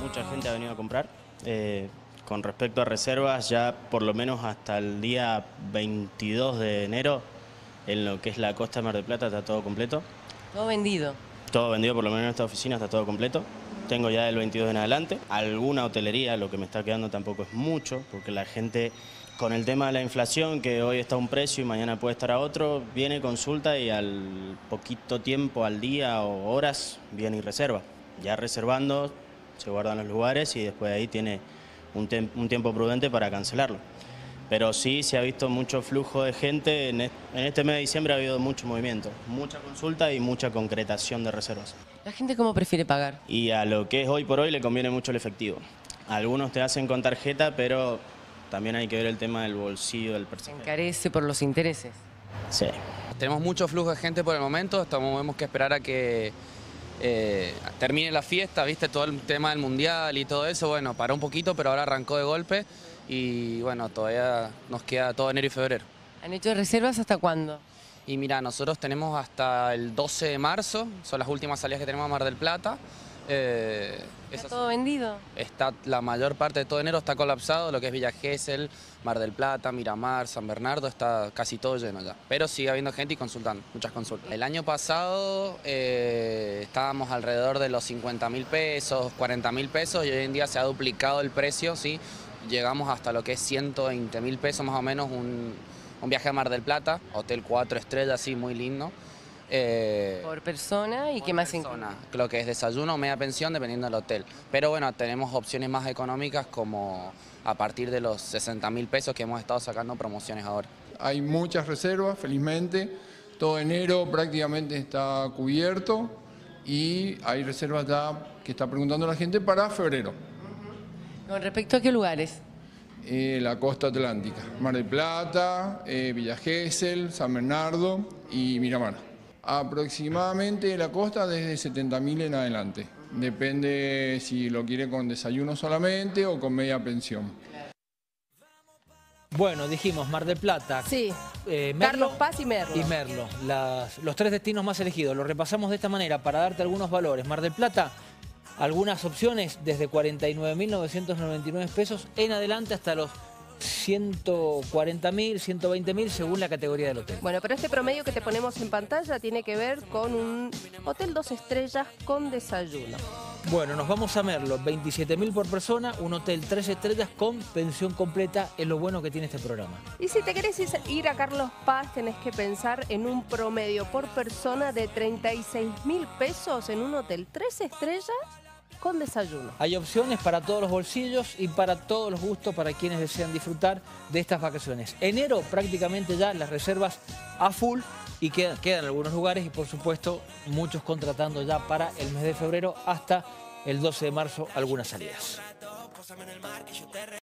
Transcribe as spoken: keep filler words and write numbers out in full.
mucha gente ha venido a comprar. Eh, con respecto a reservas, ya por lo menos hasta el día veintidós de enero, en lo que es la costa de Mar del Plata está todo completo. Todo vendido. Todo vendido, por lo menos en esta oficina está todo completo. Tengo ya del veintidós en adelante. Alguna hotelería, lo que me está quedando tampoco es mucho, porque la gente, con el tema de la inflación, que hoy está a un precio y mañana puede estar a otro, viene, consulta y al poquito tiempo, al día o horas, viene y reserva. Ya reservando, se guardan los lugares y después de ahí tiene un, un tiempo prudente para cancelarlo. Pero sí se ha visto mucho flujo de gente. En este mes de diciembre ha habido mucho movimiento, mucha consulta y mucha concretación de reservas. ¿La gente cómo prefiere pagar? Y a lo que es hoy por hoy le conviene mucho el efectivo. Algunos te hacen con tarjeta, pero también hay que ver el tema del bolsillo del personal. ¿Encarece por los intereses? Sí. Tenemos mucho flujo de gente por el momento, estamos, tenemos que esperar a que eh, termine la fiesta, viste, todo el tema del mundial y todo eso, bueno, paró un poquito, pero ahora arrancó de golpe. Y bueno, todavía nos queda todo enero y febrero. ¿Han hecho reservas hasta cuándo? Y mira, nosotros tenemos hasta el doce de marzo, son las últimas salidas que tenemos a Mar del Plata. Eh, ¿Está todo vendido? Está, la mayor parte de todo enero está colapsado, lo que es Villa Gesell, Mar del Plata, Miramar, San Bernardo, está casi todo lleno ya. Pero sigue habiendo gente y consultando, muchas consultas. El año pasado eh, estábamos alrededor de los cincuenta mil pesos, cuarenta mil pesos y hoy en día se ha duplicado el precio, ¿sí? Llegamos hasta lo que es ciento veinte mil pesos más o menos un, un viaje a Mar del Plata, hotel cuatro estrellas, sí, muy lindo. Eh, ¿Por persona y qué más incluye? Lo que es desayuno o media pensión dependiendo del hotel. Pero bueno, tenemos opciones más económicas como a partir de los sesenta mil pesos que hemos estado sacando promociones ahora. Hay muchas reservas, felizmente. Todo enero prácticamente está cubierto y hay reservas ya que está preguntando la gente para febrero. ¿Con respecto a qué lugares? Eh, la costa atlántica, Mar del Plata, eh, Villa Gesell, San Bernardo y Miramar. Aproximadamente la costa desde setenta mil en adelante. Depende si lo quiere con desayuno solamente o con media pensión. Bueno, dijimos Mar del Plata, sí. eh, Merlo, Carlos Paz y Merlo. Y Merlo, las, los tres destinos más elegidos. Los repasamos de esta manera para darte algunos valores. Mar del Plata, algunas opciones desde cuarenta y nueve mil novecientos noventa y nueve pesos en adelante hasta los ciento cuarenta mil, ciento veinte mil según la categoría del hotel. Bueno, pero este promedio que te ponemos en pantalla tiene que ver con un hotel dos estrellas con desayuno. Bueno, nos vamos a Merlo, veintisiete mil por persona, un hotel tres estrellas con pensión completa, es lo bueno que tiene este programa. Y si te querés ir a Carlos Paz, tenés que pensar en un promedio por persona de treinta y seis mil pesos en un hotel tres estrellas con desayuno. Hay opciones para todos los bolsillos y para todos los gustos para quienes desean disfrutar de estas vacaciones. Enero prácticamente ya las reservas a full y quedan, quedan algunos lugares y por supuesto muchos contratando ya para el mes de febrero hasta el doce de marzo algunas salidas.